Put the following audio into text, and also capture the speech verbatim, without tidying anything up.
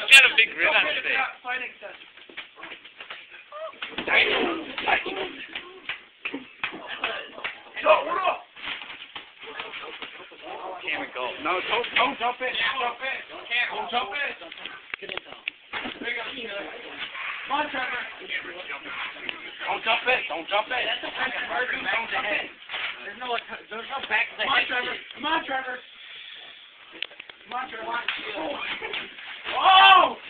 He's got a big grin on his face. Camera go. No, don't, don't jump in. Don't jump in. Don't jump in. Get in, Tom. Come on, Trevor. Don't jump in. Don't jump in. That's a punch to murder back to the head. There's no, there's no back to the head. Come on, Trevor. Come on, Trevor. Come on, Trevor. Oh!